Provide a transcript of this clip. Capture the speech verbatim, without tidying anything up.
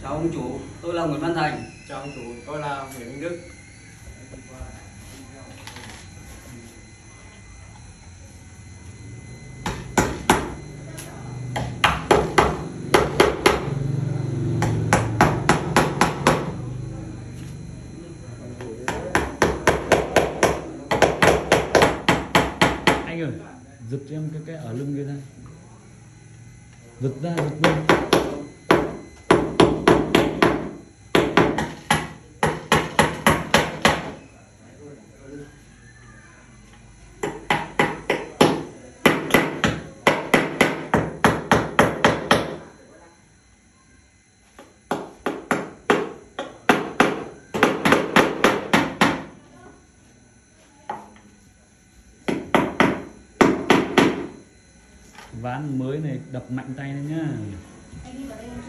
Chào ông chủ, tôi là Nguyễn Văn Thành. Chào ông chủ, tôi là Nguyễn Minh Đức. Anh ơi, giật cho em cái cái ở lưng kia ra. Giật ra, giật ra. Ván mới này đập mạnh tay lên nhá.